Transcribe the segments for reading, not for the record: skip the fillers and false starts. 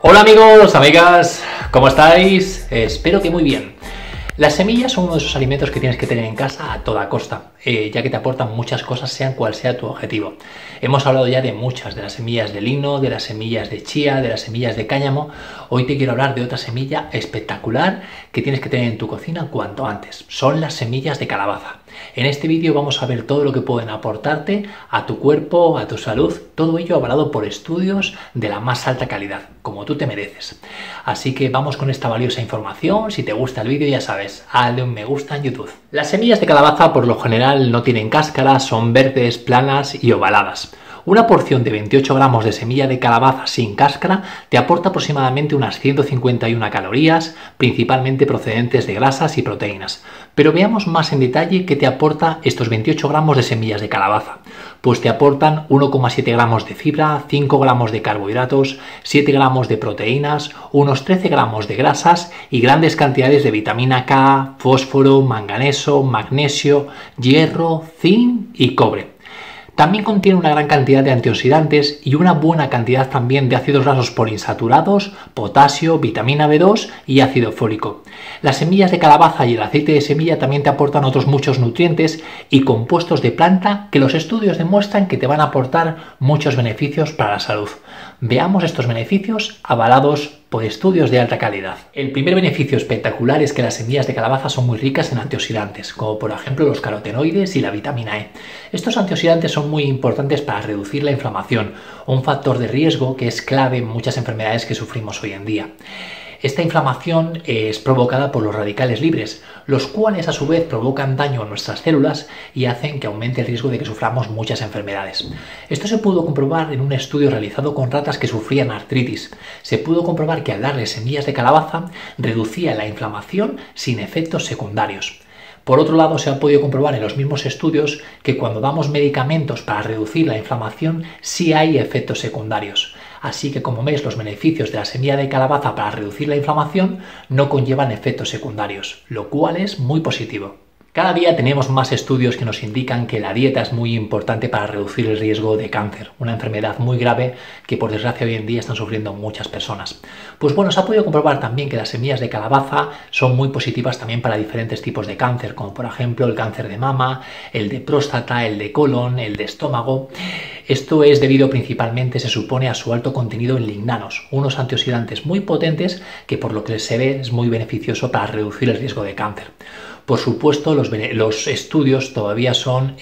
Hola amigos, amigas, ¿cómo estáis? Espero que muy bien. Las semillas son uno de esos alimentos que tienes que tener en casa a toda costa, ya que te aportan muchas cosas, sean cual sea tu objetivo. Hemos hablado ya de muchas, de las semillas de lino, de las semillas de chía, de las semillas de cáñamo. Hoy te quiero hablar de otra semilla espectacular que tienes que tener en tu cocina cuanto antes. Son las semillas de calabaza. En este vídeo vamos a ver todo lo que pueden aportarte a tu cuerpo, a tu salud, todo ello avalado por estudios de la más alta calidad, como tú te mereces. Así que vamos con esta valiosa información. Si te gusta el vídeo, ya sabes, hazle un me gusta en YouTube. Las semillas de calabaza por lo general no tienen cáscara, son verdes, planas y ovaladas. Una porción de 28 gramos de semilla de calabaza sin cáscara te aporta aproximadamente unas 151 calorías, principalmente procedentes de grasas y proteínas. Pero veamos más en detalle qué te aporta estos 28 gramos de semillas de calabaza. Pues te aportan 1,7 gramos de fibra, 5 gramos de carbohidratos, 7 gramos de proteínas, unos 13 gramos de grasas y grandes cantidades de vitamina K, fósforo, manganeso, magnesio, hierro, zinc y cobre. También contiene una gran cantidad de antioxidantes y una buena cantidad también de ácidos grasos poliinsaturados, potasio, vitamina B2 y ácido fólico. Las semillas de calabaza y el aceite de semilla también te aportan otros muchos nutrientes y compuestos de planta que los estudios demuestran que te van a aportar muchos beneficios para la salud. Veamos estos beneficios avalados por estudios de alta calidad. El primer beneficio espectacular es que las semillas de calabaza son muy ricas en antioxidantes, como por ejemplo los carotenoides y la vitamina E. Estos antioxidantes son muy importantes para reducir la inflamación, un factor de riesgo que es clave en muchas enfermedades que sufrimos hoy en día. Esta inflamación es provocada por los radicales libres, los cuales a su vez provocan daño a nuestras células y hacen que aumente el riesgo de que suframos muchas enfermedades. Esto se pudo comprobar en un estudio realizado con ratas que sufrían artritis. Se pudo comprobar que al darles semillas de calabaza reducía la inflamación sin efectos secundarios. Por otro lado, se ha podido comprobar en los mismos estudios que cuando damos medicamentos para reducir la inflamación sí hay efectos secundarios. Así que, como ves, los beneficios de la semilla de calabaza para reducir la inflamación no conllevan efectos secundarios, lo cual es muy positivo. Cada día tenemos más estudios que nos indican que la dieta es muy importante para reducir el riesgo de cáncer, una enfermedad muy grave que por desgracia hoy en día están sufriendo muchas personas. Pues bueno, se ha podido comprobar también que las semillas de calabaza son muy positivas también para diferentes tipos de cáncer, como por ejemplo el cáncer de mama, el de próstata, el de colon, el de estómago. Esto es debido principalmente, se supone, a su alto contenido en lignanos, unos antioxidantes muy potentes que por lo que se ve es muy beneficioso para reducir el riesgo de cáncer. Por supuesto, los estudios todavía son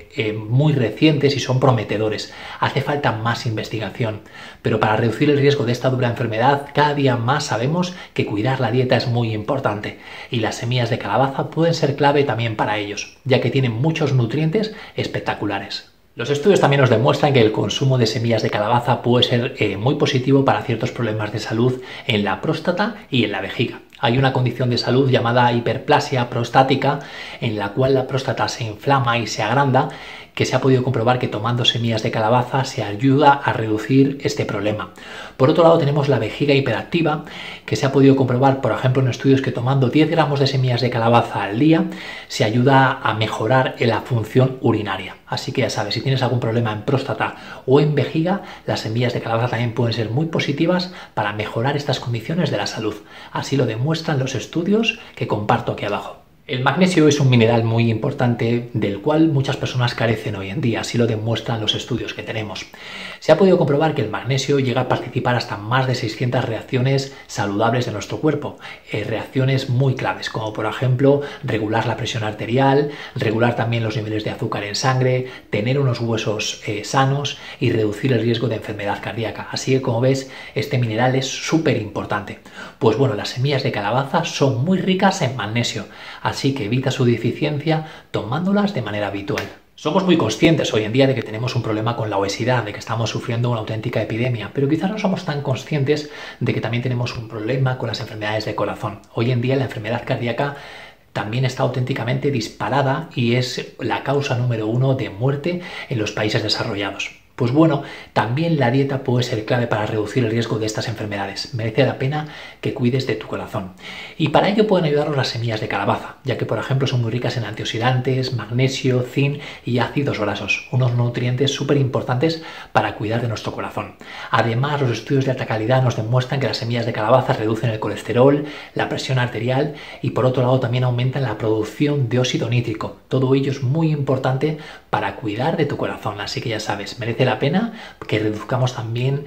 muy recientes y son prometedores. Hace falta más investigación, pero para reducir el riesgo de esta dura enfermedad, cada día más sabemos que cuidar la dieta es muy importante y las semillas de calabaza pueden ser clave también para ellos, ya que tienen muchos nutrientes espectaculares. Los estudios también nos demuestran que el consumo de semillas de calabaza puede ser muy positivo para ciertos problemas de salud en la próstata y en la vejiga. Hay una condición de salud llamada hiperplasia prostática en la cual la próstata se inflama y se agranda, que se ha podido comprobar que tomando semillas de calabaza se ayuda a reducir este problema. Por otro lado tenemos la vejiga hiperactiva, que se ha podido comprobar, por ejemplo, en estudios que tomando 10 gramos de semillas de calabaza al día se ayuda a mejorar la función urinaria. Así que ya sabes, si tienes algún problema en próstata o en vejiga, las semillas de calabaza también pueden ser muy positivas para mejorar estas condiciones de la salud. Así lo demuestran los estudios que comparto aquí abajo. El magnesio es un mineral muy importante del cual muchas personas carecen hoy en día, así lo demuestran los estudios que tenemos. Se ha podido comprobar que el magnesio llega a participar hasta más de 600 reacciones saludables de nuestro cuerpo, reacciones muy claves, como por ejemplo regular la presión arterial, regular también los niveles de azúcar en sangre, tener unos huesos sanos y reducir el riesgo de enfermedad cardíaca. Así que, como ves, este mineral es súper importante. Pues bueno, las semillas de calabaza son muy ricas en magnesio, así que evita su deficiencia tomándolas de manera habitual. Somos muy conscientes hoy en día de que tenemos un problema con la obesidad, de que estamos sufriendo una auténtica epidemia, pero quizás no somos tan conscientes de que también tenemos un problema con las enfermedades de corazón. Hoy en día la enfermedad cardíaca también está auténticamente disparada y es la causa número 1 de muerte en los países desarrollados. Pues bueno, también la dieta puede ser clave para reducir el riesgo de estas enfermedades. Merece la pena que cuides de tu corazón. Y para ello pueden ayudarnos las semillas de calabaza, ya que por ejemplo son muy ricas en antioxidantes, magnesio, zinc y ácidos grasos, unos nutrientes súper importantes para cuidar de nuestro corazón. Además, los estudios de alta calidad nos demuestran que las semillas de calabaza reducen el colesterol, la presión arterial y por otro lado también aumentan la producción de óxido nítrico. Todo ello es muy importante para cuidar de tu corazón, así que ya sabes, merece la pena que reduzcamos también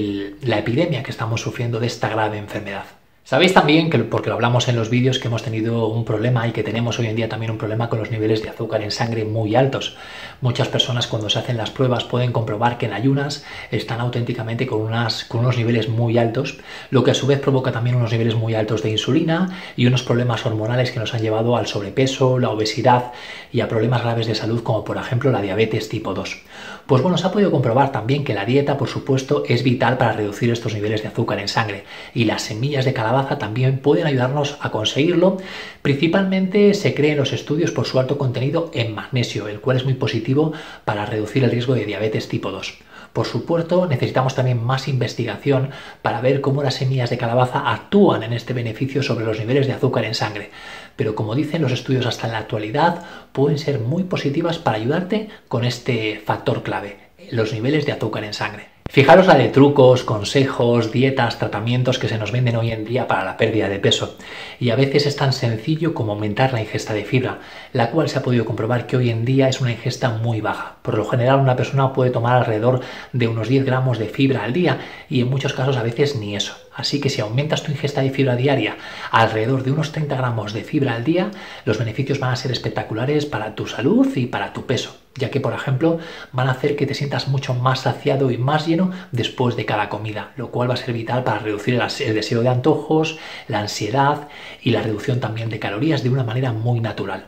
la epidemia que estamos sufriendo de esta grave enfermedad. Sabéis también, que porque lo hablamos en los vídeos, que hemos tenido un problema y que tenemos hoy en día también un problema con los niveles de azúcar en sangre muy altos. Muchas personas cuando se hacen las pruebas pueden comprobar que en ayunas están auténticamente con unos niveles muy altos, lo que a su vez provoca también unos niveles muy altos de insulina y unos problemas hormonales que nos han llevado al sobrepeso, la obesidad y a problemas graves de salud como por ejemplo la diabetes tipo 2. Pues bueno, se ha podido comprobar también que la dieta, por supuesto, es vital para reducir estos niveles de azúcar en sangre y las semillas de calabaza también pueden ayudarnos a conseguirlo. Principalmente se cree en los estudios por su alto contenido en magnesio, el cual es muy positivo para reducir el riesgo de diabetes tipo 2. Por supuesto, necesitamos también más investigación para ver cómo las semillas de calabaza actúan en este beneficio sobre los niveles de azúcar en sangre. Pero como dicen los estudios hasta en la actualidad, pueden ser muy positivas para ayudarte con este factor clave, los niveles de azúcar en sangre. Fijaros la de trucos, consejos, dietas, tratamientos que se nos venden hoy en día para la pérdida de peso. Y a veces es tan sencillo como aumentar la ingesta de fibra, la cual se ha podido comprobar que hoy en día es una ingesta muy baja. Por lo general una persona puede tomar alrededor de unos 10 gramos de fibra al día y en muchos casos a veces ni eso. Así que si aumentas tu ingesta de fibra diaria a alrededor de unos 30 gramos de fibra al día, los beneficios van a ser espectaculares para tu salud y para tu peso, ya que por ejemplo van a hacer que te sientas mucho más saciado y más lleno después de cada comida, lo cual va a ser vital para reducir el deseo de antojos, la ansiedad y la reducción también de calorías de una manera muy natural.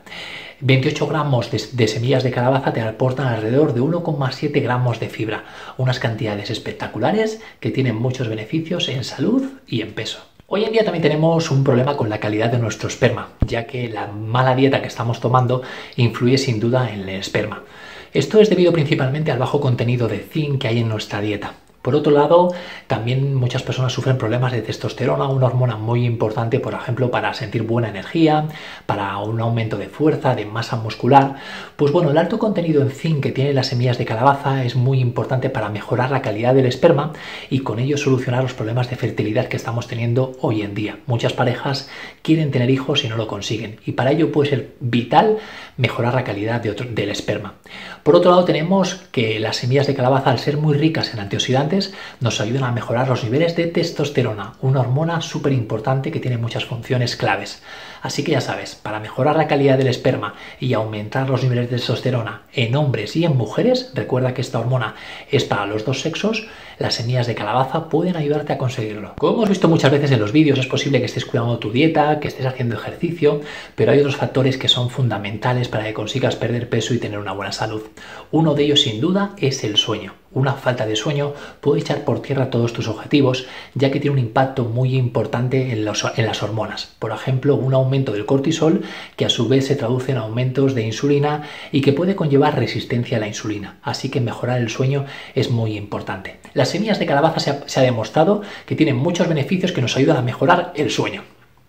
28 gramos de semillas de calabaza te aportan alrededor de 1,7 gramos de fibra, unas cantidades espectaculares que tienen muchos beneficios en salud y en peso. Hoy en día también tenemos un problema con la calidad de nuestro esperma, ya que la mala dieta que estamos tomando influye sin duda en el esperma. Esto es debido principalmente al bajo contenido de zinc que hay en nuestra dieta. Por otro lado, también muchas personas sufren problemas de testosterona, una hormona muy importante, por ejemplo, para sentir buena energía, para un aumento de fuerza, de masa muscular. Pues bueno, el alto contenido en zinc que tienen las semillas de calabaza es muy importante para mejorar la calidad del esperma y con ello solucionar los problemas de fertilidad que estamos teniendo hoy en día. Muchas parejas quieren tener hijos y no lo consiguen y para ello puede ser vital mejorar la calidad del esperma. Por otro lado, tenemos que las semillas de calabaza, al ser muy ricas en antioxidantes, nos ayudan a mejorar los niveles de testosterona, una hormona súper importante que tiene muchas funciones claves. Así que ya sabes, para mejorar la calidad del esperma y aumentar los niveles de testosterona en hombres y en mujeres, recuerda que esta hormona es para los dos sexos, las semillas de calabaza pueden ayudarte a conseguirlo. Como hemos visto muchas veces en los vídeos, es posible que estés cuidando tu dieta, que estés haciendo ejercicio, pero hay otros factores que son fundamentales para que consigas perder peso y tener una buena salud. Uno de ellos, sin duda, es el sueño. Una falta de sueño puede echar por tierra todos tus objetivos, ya que tiene un impacto muy importante en las hormonas. Por ejemplo, un aumento del cortisol, que a su vez se traduce en aumentos de insulina y que puede conllevar resistencia a la insulina. Así que mejorar el sueño es muy importante. Las semillas de calabaza se ha demostrado que tienen muchos beneficios que nos ayudan a mejorar el sueño.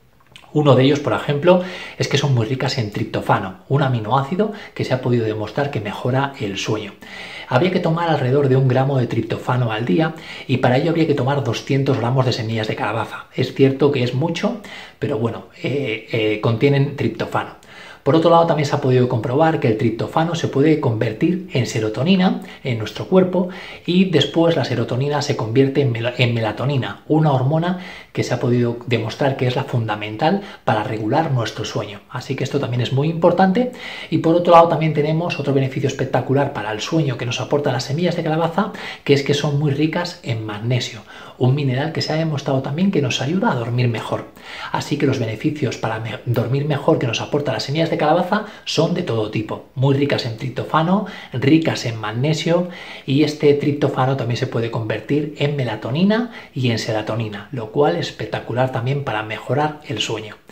Uno de ellos, por ejemplo, es que son muy ricas en triptofano, un aminoácido que se ha podido demostrar que mejora el sueño. Habría que tomar alrededor de 1 gramo de triptofano al día y para ello habría que tomar 200 gramos de semillas de calabaza. Es cierto que es mucho, pero bueno, contienen triptofano. Por otro lado, también se ha podido comprobar que el triptofano se puede convertir en serotonina en nuestro cuerpo y después la serotonina se convierte en melatonina, una hormona que se ha podido demostrar que es la fundamental para regular nuestro sueño. Así que esto también es muy importante. Y por otro lado también tenemos otro beneficio espectacular para el sueño que nos aportan las semillas de calabaza, que es que son muy ricas en magnesio, un mineral que se ha demostrado también que nos ayuda a dormir mejor. Así que los beneficios para dormir mejor que nos aportan las semillas de calabaza son de todo tipo, muy ricas en triptofano, ricas en magnesio y este triptofano también se puede convertir en melatonina y en serotonina, lo cual es espectacular también para mejorar el sueño.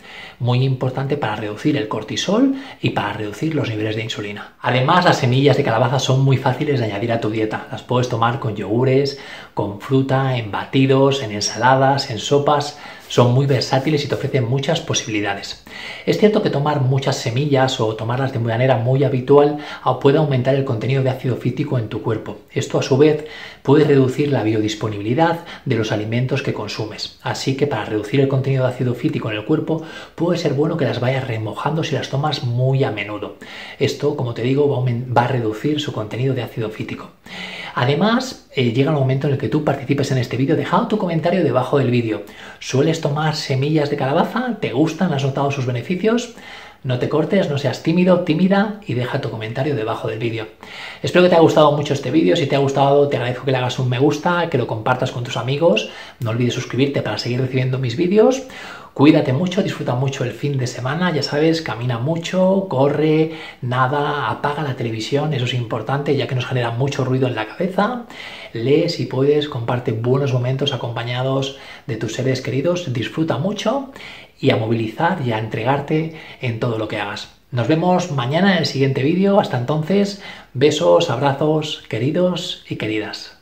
Muy importante para reducir el cortisol y para reducir los niveles de insulina. Además, las semillas de calabaza son muy fáciles de añadir a tu dieta. Las puedes tomar con yogures, con fruta, en batidos, en ensaladas, en sopas. Son muy versátiles y te ofrecen muchas posibilidades. Es cierto que tomar muchas semillas o tomarlas de manera muy habitual puede aumentar el contenido de ácido fítico en tu cuerpo. Esto a su vez puede reducir la biodisponibilidad de los alimentos que consumes. Así que para reducir el contenido de ácido fítico en el cuerpo puede ser bueno que las vayas remojando si las tomas muy a menudo. Esto, como te digo, va a reducir su contenido de ácido fítico. Además, llega el momento en el que tú participes en este vídeo. Deja tu comentario debajo del vídeo. ¿Sueles tomar semillas de calabaza? ¿Te gustan? ¿Has notado sus beneficios? No te cortes, no seas tímido, tímida y deja tu comentario debajo del vídeo. Espero que te haya gustado mucho este vídeo. Si te ha gustado, te agradezco que le hagas un me gusta, que lo compartas con tus amigos. No olvides suscribirte para seguir recibiendo mis vídeos. Cuídate mucho, disfruta mucho el fin de semana, ya sabes, camina mucho, corre, nada, apaga la televisión, eso es importante ya que nos genera mucho ruido en la cabeza. Lee si puedes, comparte buenos momentos acompañados de tus seres queridos, disfruta mucho y a movilizar y a entregarte en todo lo que hagas. Nos vemos mañana en el siguiente vídeo. Hasta entonces, besos, abrazos, queridos y queridas.